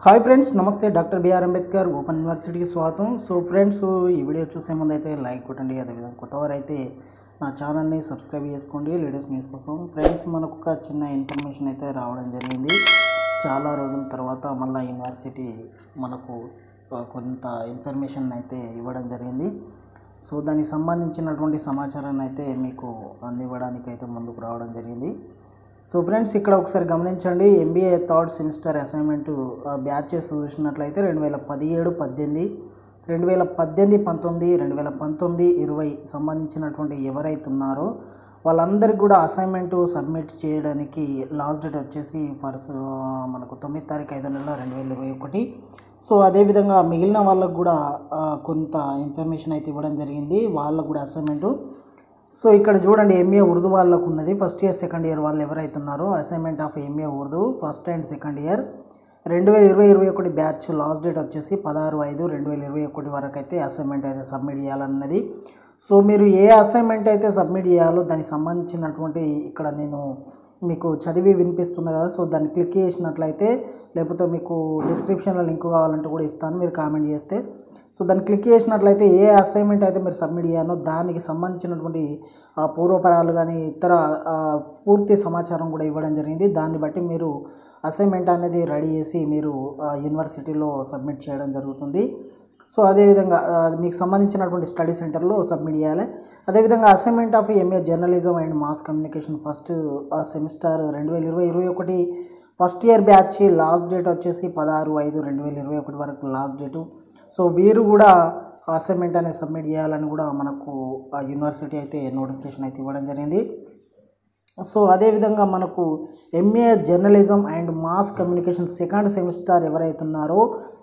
Hi friends, నమస్తే. Doctor B R Ambedkar open యూనివర్సిటీకి స్వాగతం. సో ఫ్రెండ్స్, ఈ వీడియో చూసే ముందు అయితే లైక్ కొట్టండి. అదేవిధంగా కొత్తవారు అయితే నా ఛానల్ని సబ్స్క్రైబ్ చేసుకోండి లేటెస్ట్ న్యూస్ కోసం. ఫ్రెండ్స్, మనకు ఒక చిన్న ఇన్ఫర్మేషన్ అయితే రావడం జరిగింది. చాలా రోజుల తర్వాత మళ్ళీ యూనివర్సిటీ మనకు కొంత ఇన్ఫర్మేషన్ అయితే ఇవ్వడం జరిగింది. సో దానికి సంబంధించినటువంటి సమాచారాన్ని అయితే మీకు అందివ్వడానికి అయితే ముందుకు రావడం జరిగింది. సో ఫ్రెండ్స్, ఇక్కడ ఒకసారి గమనించండి. MBA third semester assignment batches చూసినట్లయితే 2017-18, 2018-19, 2019-20 సంబంధించినటువంటి ఎవరైతే ఉన్నారో వాళ్ళందరికీ కూడా అసైన్మెంట్ సబ్మిట్ చేయడానికి లాస్ట్ డేట్ వచ్చేసి మనకు 9 తారీఖు 5 నెల 2021. సో అదేవిధంగా మిగిలిన వాళ్ళకు కూడా కొంత ఇన్ఫర్మేషన్ అయితే ఇవ్వడం జరిగింది. వాళ్ళకు కూడా అసైన్మెంటు. సో ఇక్కడ చూడండి, ఎంఏ ఉర్దూ వాళ్ళకు ఉన్నది. ఫస్ట్ ఇయర్ సెకండ్ ఇయర్ వాళ్ళు ఎవరైతే ఉన్నారో assignment of MA Urdu first and second year 2020-21 batch last date వచ్చేసి 16/5/2021 వరకు అయితే అసైన్మెంట్ అయితే సబ్మిట్ చేయాలన్నది. సో మీరు ఏ అసైన్మెంట్ అయితే సబ్మిట్ చేయాలో దానికి సంబంధించినటువంటి ఇక్కడ నేను మీకు చదివి వినిపిస్తున్నా కదా. సో దాన్ని క్లిక్ చేసినట్లయితే, లేకపోతే మీకు డిస్క్రిప్షన్లో లింక్ కావాలంటే కూడా ఇస్తాను, మీరు కామెంట్ చేస్తే. సో దాన్ని క్లిక్ చేసినట్లయితే ఏ అసైన్మెంట్ అయితే మీరు సబ్మిట్ చేయాలో దానికి సంబంధించినటువంటి పూర్వపరాలు కానీ ఇతర పూర్తి సమాచారం కూడా ఇవ్వడం జరిగింది. దాన్ని బట్టి మీరు అసైన్మెంట్ అనేది రెడీ చేసి మీరు యూనివర్సిటీలో సబ్మిట్ చేయడం జరుగుతుంది. సో అదేవిధంగా మీకు సంబంధించినటువంటి స్టడీ సెంటర్లో సబ్మిట్ చేయాలి. అదేవిధంగా assignment of MA journalism and mass communication first semester 2020-21 first year batch last date వచ్చేసి 16/5/2021 వరకు లాస్ట్ డేటు. సో వీరు కూడా అసైన్మెంట్ అనేది సబ్మిట్ చేయాలని కూడా మనకు యూనివర్సిటీ అయితే నోటిఫికేషన్ అయితే ఇవ్వడం జరిగింది. సో అదేవిధంగా మనకు MA journalism and mass communication second semester ఎవరైతే ఉన్నారో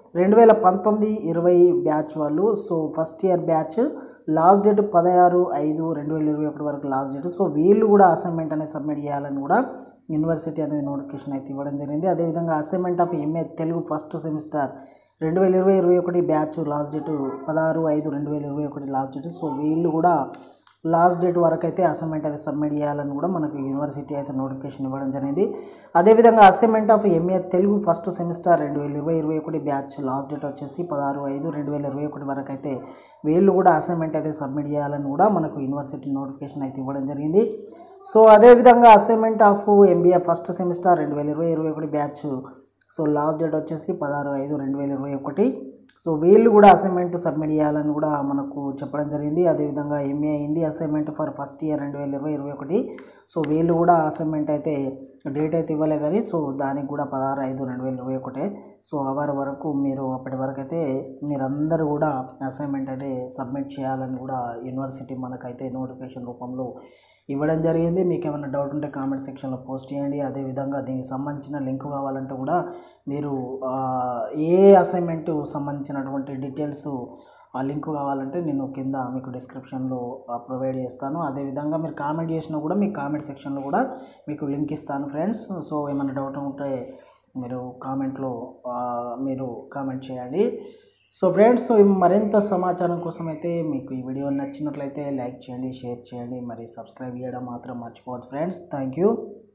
2019-20 బ్యాచ్ వాళ్ళు. So first year batch last date 16/5/2021 వరకు లాస్ట్ డేట్. సో వీళ్ళు కూడా అసైన్మెంట్ అనేది సబ్మిట్ చేయాలని కూడా యూనివర్సిటీ అనేది నోటిఫికేషన్ అయితే ఇవ్వడం జరిగింది. అదేవిధంగా assignment of MA Telugu first semester 2020-21 batch last date 16/5/2021 last date. So వీళ్ళు కూడా లాస్ట్ డేట్ వరకు అయితే అసైన్మెంట్ అయితే సబ్మిట్ చేయాలని కూడా మనకు యూనివర్సిటీ అయితే నోటిఫికేషన్ ఇవ్వడం జరిగింది. అదేవిధంగా assignment of MA Telugu first semester 2020-21 batch last date వచ్చేసి 16/5/2021 వరకు అయితే వీళ్ళు కూడా అసైన్మెంట్ అయితే సబ్మిట్ చేయాలని కూడా మనకు యూనివర్సిటీ నోటిఫికేషన్ అయితే ఇవ్వడం జరిగింది. సో అదేవిధంగా assignment of MBA first semester 2020-21 batch so last date వచ్చేసి 16/5/2021. సో వీళ్ళు కూడా అసైన్మెంట్ సబ్మిట్ చేయాలని కూడా మనకు చెప్పడం జరిగింది. అదేవిధంగా MA Hindi assignment for first year 2020-21. So వీళ్ళు కూడా అసైన్మెంట్ అయితే డేట్ అయితే ఇవ్వలే కానీ సో దానికి కూడా 16/5/2021. సో అవర్ వరకు మీరు అప్పటి వరకు అయితే మీరందరూ కూడా అసైన్మెంట్ అయితే సబ్మిట్ చేయాలని కూడా యూనివర్సిటీ మనకైతే నోటిఫికేషన్ రూపంలో ఇవ్వడం జరిగింది. మీకు ఏమైనా డౌట్ ఉంటే కామెంట్ సెక్షన్లో పోస్ట్ చేయండి. అదేవిధంగా దీనికి సంబంధించిన లింక్ కావాలంటే కూడా మీరు ఏ అసైన్మెంట్ సంబంధించినటువంటి డీటెయిల్స్ ఆ లింక్ కావాలంటే నేను కింద మీకు డిస్క్రిప్షన్లో ప్రొవైడ్ చేస్తాను. అదేవిధంగా మీరు కామెంట్ చేసినా కూడా మీకు కామెంట్ సెక్షన్లో కూడా మీకు లింక్ ఇస్తాను ఫ్రెండ్స్. సో ఏమైనా డౌట్ ఉంటే మీరు కామెంట్లో మీరు కామెంట్ చేయండి. సో ఫ్రెండ్స్, మరింత సమాచారం కోసం అయితే మీకు ఈ వీడియో నచ్చినట్లయితే లైక్ చేయండి, షేర్ చేయండి, మరి సబ్స్క్రైబ్ చేయడం మాత్రం మర్చిపోవద్దు ఫ్రెండ్స్. Thank you.